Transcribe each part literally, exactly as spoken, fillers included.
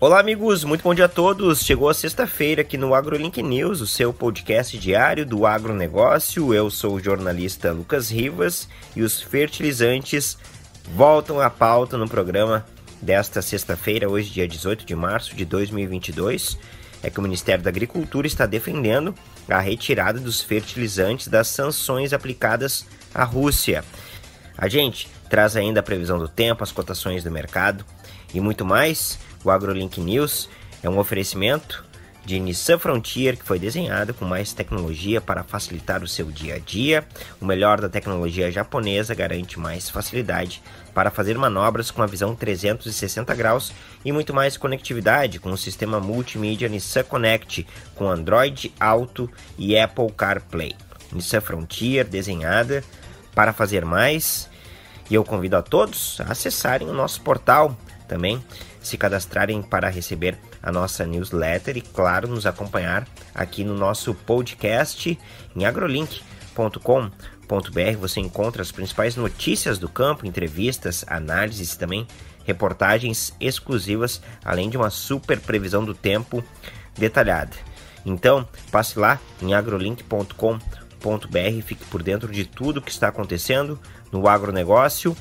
Olá amigos, muito bom dia a todos. Chegou a sexta-feira aqui no AgroLink News, o seu podcast diário do agronegócio. Eu sou o jornalista Lucas Rivas e os fertilizantes voltam à pauta no programa desta sexta-feira, hoje dia dezoito de março de dois mil e vinte e dois. É que o Ministério da Agricultura está defendendo a retirada dos fertilizantes das sanções aplicadas à Rússia. A gente traz ainda a previsão do tempo, as cotações do mercado e muito mais. O AgroLink News é um oferecimento de Nissan Frontier, que foi desenhado com mais tecnologia para facilitar o seu dia a dia. O melhor da tecnologia japonesa garante mais facilidade para fazer manobras com a visão trezentos e sessenta graus e muito mais conectividade com o sistema multimídia Nissan Connect com Android Auto e Apple CarPlay. Nissan Frontier, desenhada para fazer mais. E eu convido a todos a acessarem o nosso portal também, se cadastrarem para receber a nossa newsletter e, claro, nos acompanhar aqui no nosso podcast em agrolink ponto com ponto br. Você encontra as principais notícias do campo, entrevistas, análises e também reportagens exclusivas, além de uma super previsão do tempo detalhada. Então, passe lá em agrolink ponto com ponto br e fique por dentro de tudo que está acontecendo no agronegócio.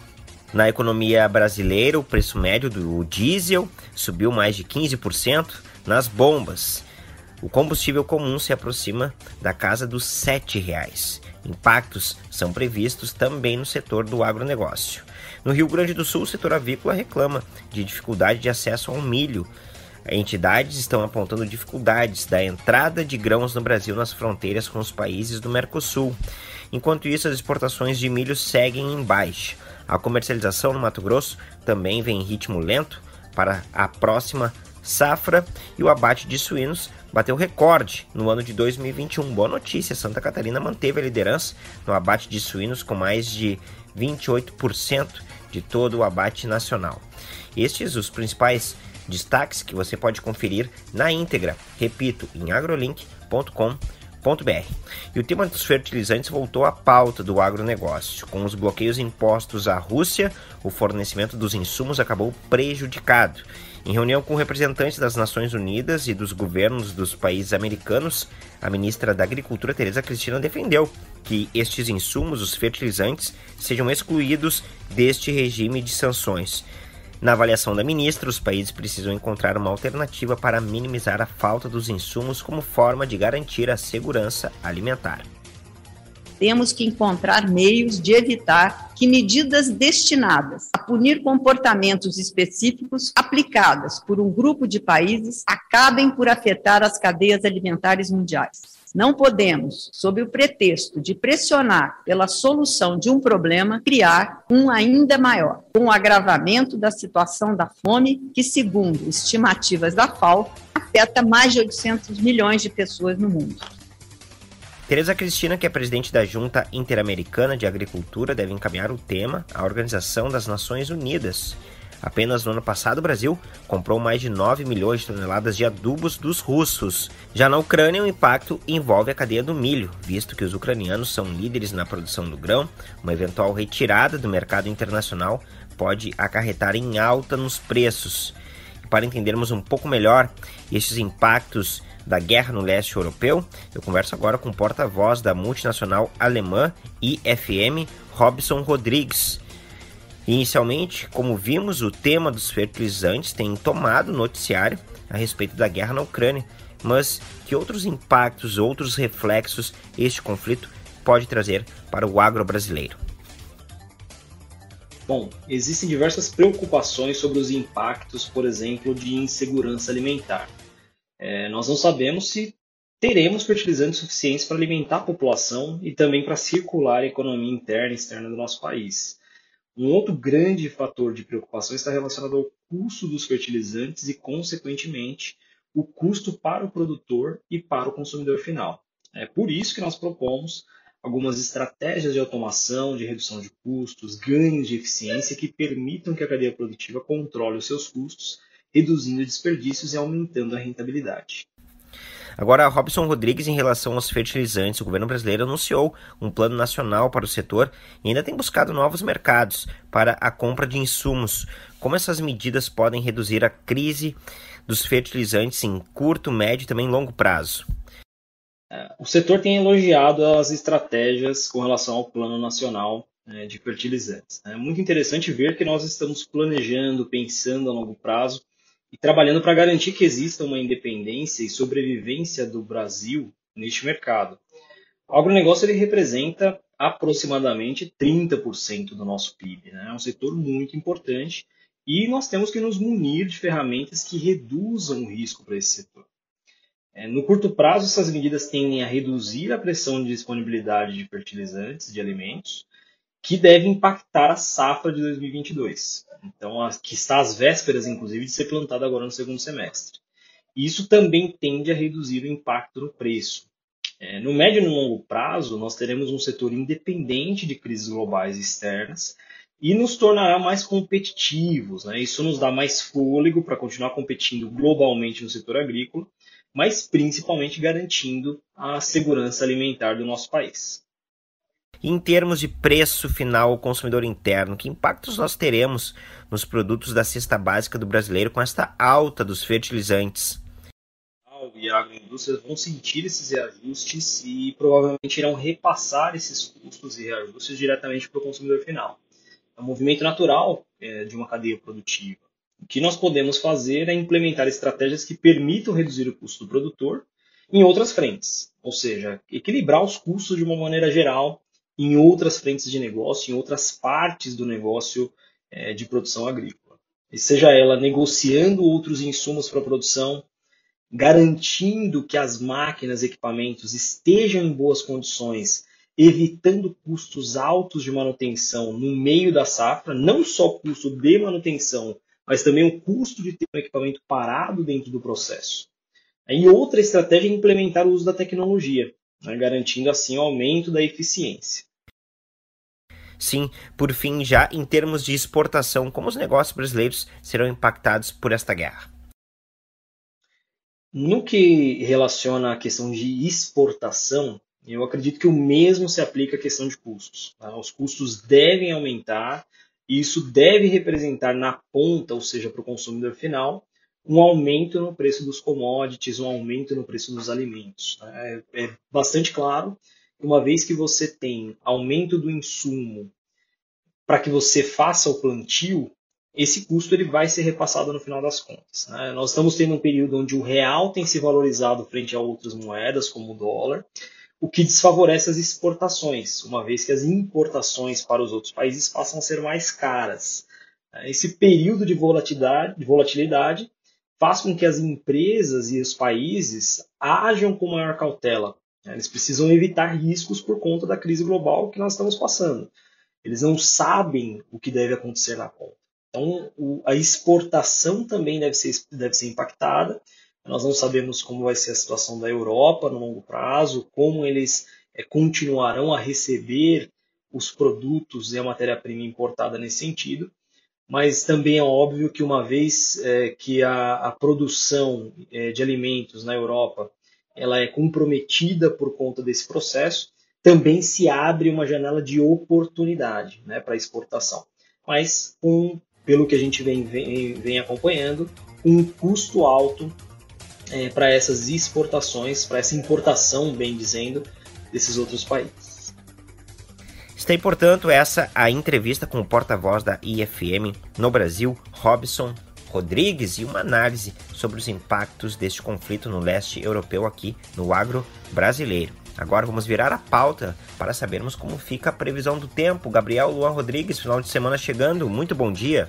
Na economia brasileira, o preço médio do diesel subiu mais de quinze por cento nas bombas. O combustível comum se aproxima da casa dos sete reais. Impactos são previstos também no setor do agronegócio. No Rio Grande do Sul, o setor avícola reclama de dificuldade de acesso ao milho. Entidades estão apontando dificuldades da entrada de grãos no Brasil nas fronteiras com os países do Mercosul. Enquanto isso, as exportações de milho seguem em baixa. A comercialização no Mato Grosso também vem em ritmo lento para a próxima safra e o abate de suínos bateu recorde no ano de dois mil e vinte e um. Boa notícia, Santa Catarina manteve a liderança no abate de suínos com mais de vinte e oito por cento de todo o abate nacional. Estes os principais destaques que você pode conferir na íntegra, repito, em agrolink ponto com ponto br. E o tema dos fertilizantes voltou à pauta do agronegócio. Com os bloqueios impostos à Rússia, o fornecimento dos insumos acabou prejudicado. Em reunião com representantes das Nações Unidas e dos governos dos países americanos, a ministra da Agricultura, Tereza Cristina, defendeu que estes insumos, os fertilizantes, sejam excluídos deste regime de sanções. Na avaliação da ministra, os países precisam encontrar uma alternativa para minimizar a falta dos insumos como forma de garantir a segurança alimentar. Temos que encontrar meios de evitar que medidas destinadas a punir comportamentos específicos aplicadas por um grupo de países acabem por afetar as cadeias alimentares mundiais. Não podemos, sob o pretexto de pressionar pela solução de um problema, criar um ainda maior, com o agravamento da situação da fome, que, segundo estimativas da FAO, afeta mais de oitocentos milhões de pessoas no mundo. Tereza Cristina, que é presidente da Junta Interamericana de Agricultura, deve encaminhar o tema à Organização das Nações Unidas. Apenas no ano passado, o Brasil comprou mais de nove milhões de toneladas de adubos dos russos. Já na Ucrânia, o impacto envolve a cadeia do milho, visto que os ucranianos são líderes na produção do grão. Uma eventual retirada do mercado internacional pode acarretar em alta nos preços. E para entendermos um pouco melhor esses impactos da guerra no leste europeu, eu converso agora com o porta-voz da multinacional alemã I F M, Robson Rodrigues. Inicialmente, como vimos, o tema dos fertilizantes tem tomado o noticiário a respeito da guerra na Ucrânia, mas que outros impactos, outros reflexos este conflito pode trazer para o agro brasileiro? Bom, existem diversas preocupações sobre os impactos, por exemplo, de insegurança alimentar. É, nós não sabemos se teremos fertilizantes suficientes para alimentar a população e também para circular a economia interna e externa do nosso país. Um outro grande fator de preocupação está relacionado ao custo dos fertilizantes e, consequentemente, o custo para o produtor e para o consumidor final. É por isso que nós propomos algumas estratégias de automação, de redução de custos, ganhos de eficiência que permitam que a cadeia produtiva controle os seus custos, reduzindo desperdícios e aumentando a rentabilidade. Agora, Robson Rodrigues, em relação aos fertilizantes, o governo brasileiro anunciou um plano nacional para o setor e ainda tem buscado novos mercados para a compra de insumos. como essas medidas podem reduzir a crise dos fertilizantes em curto, médio e também longo prazo? O setor tem elogiado as estratégias com relação ao Plano Nacional de Fertilizantes. É muito interessante ver que nós estamos planejando, pensando a longo prazo e trabalhando para garantir que exista uma independência e sobrevivência do Brasil neste mercado. O agronegócio ele representa aproximadamente trinta por cento do nosso P I B. Né? É um setor muito importante e nós temos que nos munir de ferramentas que reduzam o risco para esse setor. No curto prazo, essas medidas tendem a reduzir a pressão de disponibilidade de fertilizantes, de alimentos, que deve impactar a safra de dois mil e vinte e dois. Então, que está às vésperas, inclusive, de ser plantada agora no segundo semestre. Isso também tende a reduzir o impacto no preço. No médio e no longo prazo, nós teremos um setor independente de crises globais externas e nos tornará mais competitivos. Né? Isso nos dá mais fôlego para continuar competindo globalmente no setor agrícola, mas principalmente garantindo a segurança alimentar do nosso país. Em termos de preço final ao consumidor interno, que impactos nós teremos nos produtos da cesta básica do brasileiro com esta alta dos fertilizantes? E a agroindústria vão sentir esses reajustes e provavelmente irão repassar esses custos e reajustes diretamente para o consumidor final. É um movimento natural é, de uma cadeia produtiva. O que nós podemos fazer é implementar estratégias que permitam reduzir o custo do produtor em outras frentes, ou seja, equilibrar os custos de uma maneira geral em outras frentes de negócio, em outras partes do negócio é, de produção agrícola. E seja ela negociando outros insumos para a produção, garantindo que as máquinas e equipamentos estejam em boas condições, evitando custos altos de manutenção no meio da safra, não só o custo de manutenção, mas também o custo de ter um equipamento parado dentro do processo. E outra estratégia é implementar o uso da tecnologia, né, garantindo assim o aumento da eficiência. Sim, por fim, já em termos de exportação, como os negócios brasileiros serão impactados por esta guerra? No que relaciona à questão de exportação, eu acredito que o mesmo se aplica à questão de custos. Tá? Os custos devem aumentar e isso deve representar na ponta, ou seja, para o consumidor final, um aumento no preço dos commodities, um aumento no preço dos alimentos. Tá? É, é bastante claro que uma vez que você tem aumento do insumo para que você faça o plantio, esse custo ele vai ser repassado no final das contas. Né? Nós estamos tendo um período onde o real tem se valorizado frente a outras moedas, como o dólar, o que desfavorece as exportações, uma vez que as importações para os outros países passam a ser mais caras. Esse período de volatilidade, de volatilidade faz com que as empresas e os países ajam com maior cautela. Eles precisam evitar riscos por conta da crise global que nós estamos passando. Eles não sabem o que deve acontecer na ponta. Então, a exportação também deve ser, deve ser impactada. Nós não sabemos como vai ser a situação da Europa no longo prazo, como eles é, continuarão a receber os produtos e a matéria-prima importada nesse sentido. Mas também é óbvio que uma vez é, que a, a produção é, de alimentos na Europa ela é comprometida por conta desse processo, também se abre uma janela de oportunidade, né, para exportação. Mas um pelo que a gente vem, vem, vem acompanhando, um custo alto é, para essas exportações, para essa importação, bem dizendo, desses outros países. Está aí, portanto, essa a entrevista com o porta-voz da I F M no Brasil, Robson Rodrigues, e uma análise sobre os impactos deste conflito no leste europeu aqui no agro brasileiro. Agora vamos virar a pauta para sabermos como fica a previsão do tempo. Gabriel Luan Rodrigues, final de semana chegando. Muito bom dia.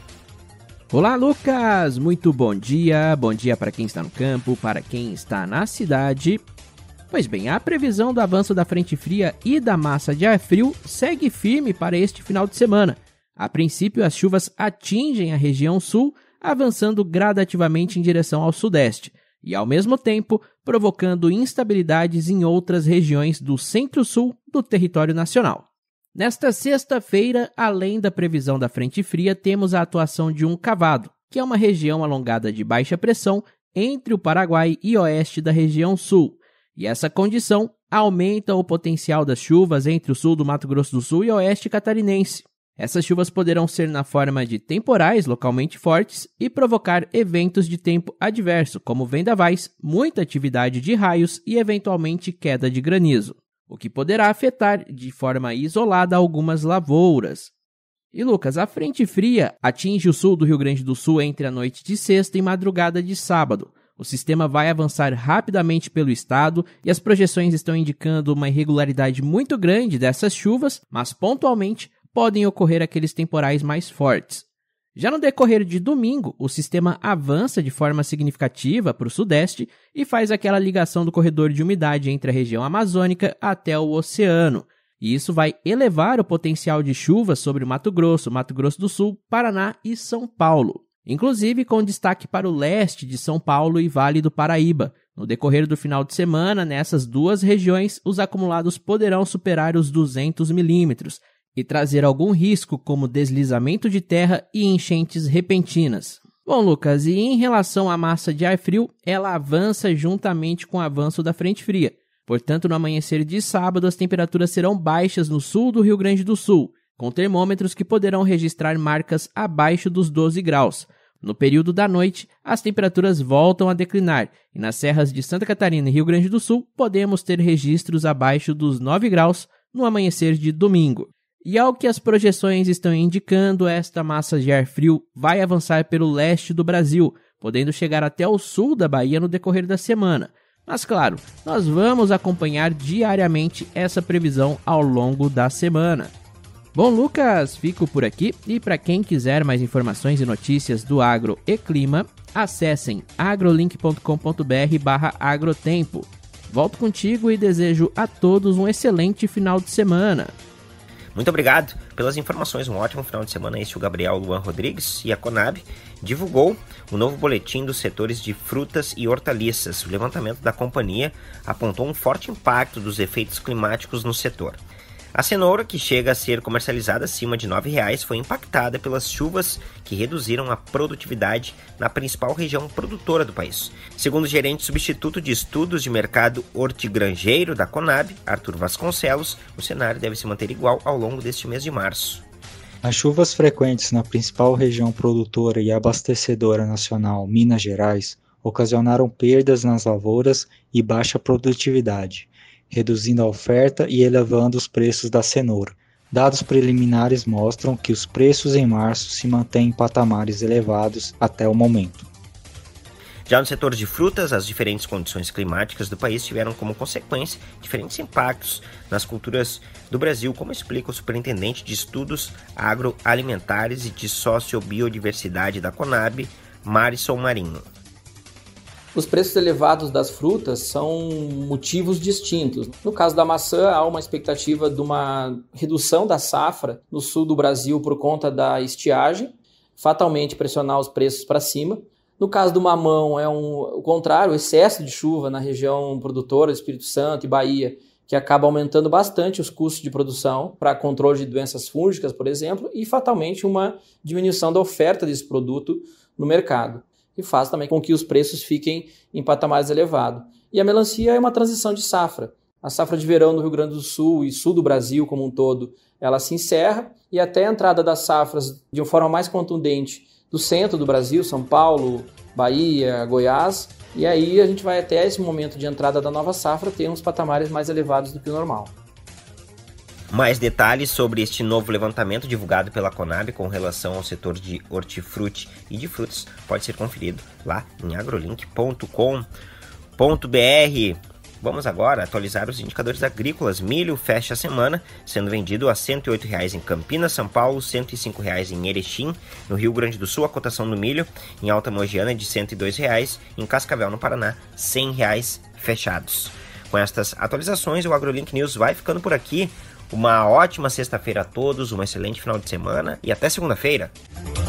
Olá, Lucas. Muito bom dia. Bom dia para quem está no campo, para quem está na cidade. Pois bem, a previsão do avanço da frente fria e da massa de ar frio segue firme para este final de semana. A princípio, as chuvas atingem a região sul, avançando gradativamente em direção ao sudeste. E, ao mesmo tempo, provocando instabilidades em outras regiões do centro-sul do território nacional. Nesta sexta-feira, além da previsão da frente fria, temos a atuação de um cavado, que é uma região alongada de baixa pressão entre o Paraguai e oeste da região sul. E essa condição aumenta o potencial das chuvas entre o sul do Mato Grosso do Sul e oeste catarinense. Essas chuvas poderão ser na forma de temporais localmente fortes e provocar eventos de tempo adverso, como vendavais, muita atividade de raios e eventualmente queda de granizo, o que poderá afetar de forma isolada algumas lavouras. E Lucas, a frente fria atinge o sul do Rio Grande do Sul entre a noite de sexta e madrugada de sábado. O sistema vai avançar rapidamente pelo estado e as projeções estão indicando uma irregularidade muito grande dessas chuvas, mas pontualmente podem ocorrer aqueles temporais mais fortes. Já no decorrer de domingo, o sistema avança de forma significativa para o sudeste e faz aquela ligação do corredor de umidade entre a região amazônica até o oceano. E isso vai elevar o potencial de chuvas sobre o Mato Grosso, Mato Grosso do Sul, Paraná e São Paulo. Inclusive com destaque para o leste de São Paulo e Vale do Paraíba. No decorrer do final de semana, nessas duas regiões, os acumulados poderão superar os duzentos milímetros e trazer algum risco como deslizamento de terra e enchentes repentinas. Bom, Lucas, e em relação à massa de ar frio, ela avança juntamente com o avanço da frente fria. Portanto, no amanhecer de sábado, as temperaturas serão baixas no sul do Rio Grande do Sul, com termômetros que poderão registrar marcas abaixo dos doze graus. No período da noite, as temperaturas voltam a declinar e nas serras de Santa Catarina e Rio Grande do Sul podemos ter registros abaixo dos nove graus no amanhecer de domingo. E ao que as projeções estão indicando, esta massa de ar frio vai avançar pelo leste do Brasil, podendo chegar até o sul da Bahia no decorrer da semana. Mas claro, nós vamos acompanhar diariamente essa previsão ao longo da semana. Bom, Lucas, fico por aqui e para quem quiser mais informações e notícias do agro e clima, acessem agrolink ponto com ponto br barra agrotempo. Volto contigo e desejo a todos um excelente final de semana. Muito obrigado pelas informações, um ótimo final de semana. Este é o Gabriel Luan Rodrigues e a Conab divulgou o novo boletim dos setores de frutas e hortaliças. O levantamento da companhia apontou um forte impacto dos efeitos climáticos no setor. A cenoura, que chega a ser comercializada acima de nove reais, foi impactada pelas chuvas que reduziram a produtividade na principal região produtora do país. Segundo o gerente substituto de estudos de mercado hortigranjeiro da Conab, Arthur Vasconcelos, o cenário deve se manter igual ao longo deste mês de março. As chuvas frequentes na principal região produtora e abastecedora nacional, Minas Gerais, ocasionaram perdas nas lavouras e baixa produtividade, reduzindo a oferta e elevando os preços da cenoura. Dados preliminares mostram que os preços em março se mantêm em patamares elevados até o momento. Já no setor de frutas, as diferentes condições climáticas do país tiveram como consequência diferentes impactos nas culturas do Brasil, como explica o superintendente de estudos agroalimentares e de sociobiodiversidade da Conab, Marison Marinho. Os preços elevados das frutas são motivos distintos. No caso da maçã, há uma expectativa de uma redução da safra no sul do Brasil por conta da estiagem, fatalmente pressionar os preços para cima. No caso do mamão, é um, o contrário, o excesso de chuva na região produtora, Espírito Santo e Bahia, que acaba aumentando bastante os custos de produção para controle de doenças fúngicas, por exemplo, e fatalmente uma diminuição da oferta desse produto no mercado, e faz também com que os preços fiquem em patamares elevados. E a melancia é uma transição de safra. A safra de verão no Rio Grande do Sul e sul do Brasil como um todo, ela se encerra, e até a entrada das safras de uma forma mais contundente do centro do Brasil, São Paulo, Bahia, Goiás, e aí a gente vai até esse momento de entrada da nova safra ter uns patamares mais elevados do que o normal. Mais detalhes sobre este novo levantamento divulgado pela Conab com relação ao setor de hortifruti e de frutas pode ser conferido lá em agrolink ponto com ponto br. Vamos agora atualizar os indicadores agrícolas. Milho fecha a semana sendo vendido a cento e oito reais em Campinas, São Paulo, cento e cinco reais em Erechim. No Rio Grande do Sul, a cotação do milho em Alta Mogiana é de cento e dois reais, em Cascavel, no Paraná, cem reais fechados. Com estas atualizações, o AgroLink News vai ficando por aqui. Uma ótima sexta-feira a todos, um excelente final de semana e até segunda-feira.